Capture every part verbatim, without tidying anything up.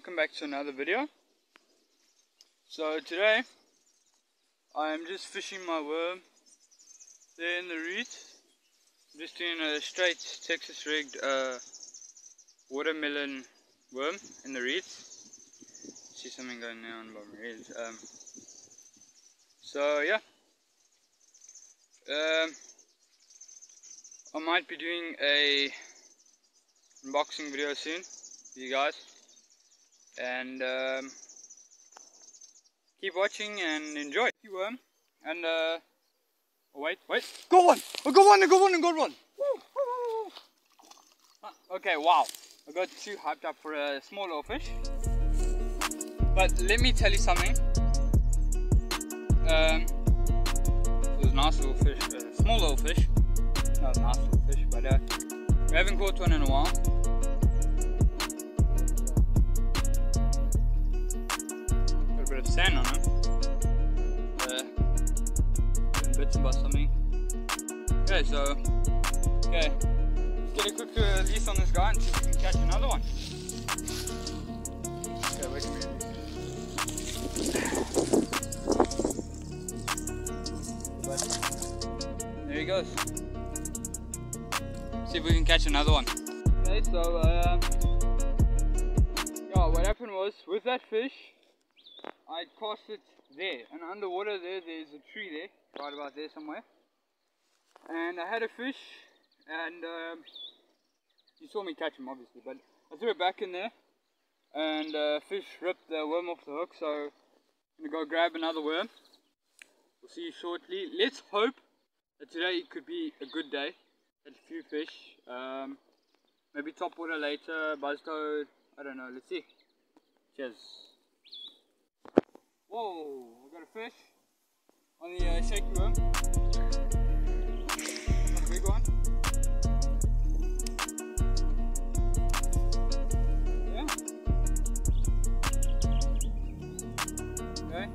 welcome back to another video. So today I am just fishing my worm there in the reeds. I'm just doing a straight Texas rigged uh, watermelon worm in the reeds. See something going there on my reeds. Um, so yeah, um, I might be doing a unboxing video soon for you guys, and um, keep watching and enjoy. Worm and uh, oh, wait, wait, got one! I got one! I got one! I got one! Woo, woo, woo. Ah, okay, wow! I got too hyped up for a small little fish, but let me tell you something. Um, it was a nice little fish, a small little fish. Not a nice little fish, but uh, we haven't caught one in a while. Got a bit of sand on him. Uh, bitten by something. Okay, so okay, let's get a quick uh, release on this guy and see if we can catch another one. Okay, wait a minute. But there he goes. See if we can catch another one. Okay, so uh, yeah, what happened was with that fish, I cast it there, and underwater there, there's a tree there, right about there somewhere. And I had a fish, and um, you saw me catch him obviously, but I threw it back in there, and uh, fish ripped the worm off the hook. So I'm gonna go grab another worm. We'll see you shortly. Let's hope that today could be a good day. Had a few fish, um, maybe topwater later, buzz toad, I don't know, let's see. Cheers. Whoa, we got a fish on the uh, shaky worm. Not a big one. Yeah. Okay.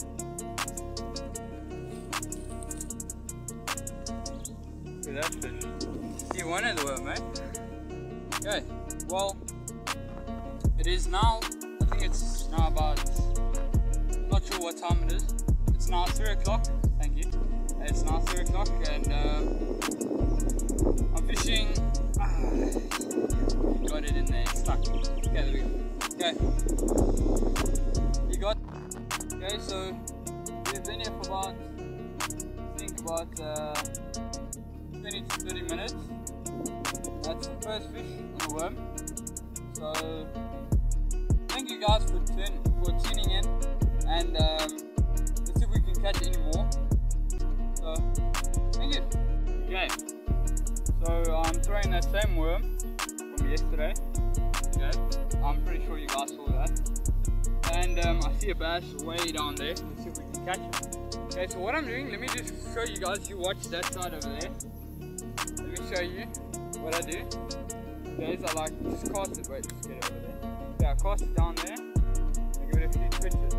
Look at that fish. See one of the worm, eh? Okay, well, it is now, I think it's now about, not sure what time it is. It's now three o'clock. Thank you. It's now three o'clock, and uh, I'm fishing. Ah, got it in there, stuck. Okay, there we go. Okay, you got. Okay, so we've been here for about, I think about uh, twenty to thirty minutes. That's the first fish on the worm. So thank you guys for tun for tuning in. And um, let's see if we can catch any more. So, thank you. Okay, so I'm throwing that same worm from yesterday. Okay, I'm pretty sure you guys saw that. And um, I see a bass way down there. Let's see if we can catch it. Okay, so what I'm doing, let me just show you guys. You watch that side over there. Let me show you what I do. Okay, so I like just cast it. Wait, just get it over there. Okay, I cast it down there. I give it a few twitches.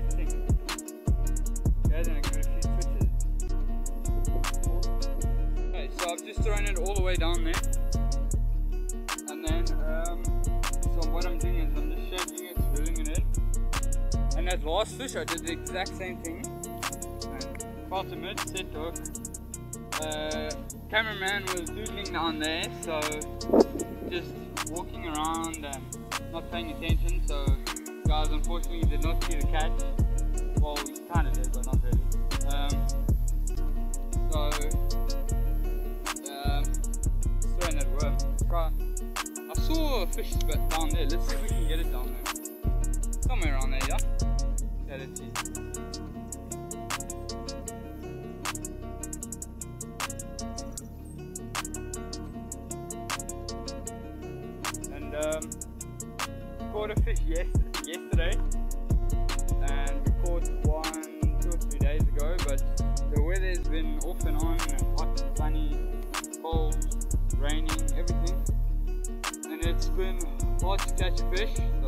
Okay, then I give it a few twitches. Okay, so I've just thrown it all the way down there. And then, um, so what I'm doing is I'm just shaking it, reeling it in. And that last fish, I did the exact same thing. And caught him in, set hook. Uh, cameraman was doodling down there, so just walking around and not paying attention. So guys, unfortunately, did not see the catch. Well, we kind of did, but not really. Um, so, um, throwing that worm. Try. I saw a fish down there. Let's see if we can get it down there. Somewhere around there, yeah? Okay, let's see. And, um, caught a fish yes yesterday. And we caught one two or three days ago, but the weather's been off and on, hot, sunny, cold, raining, everything, and it's been hard to catch a fish.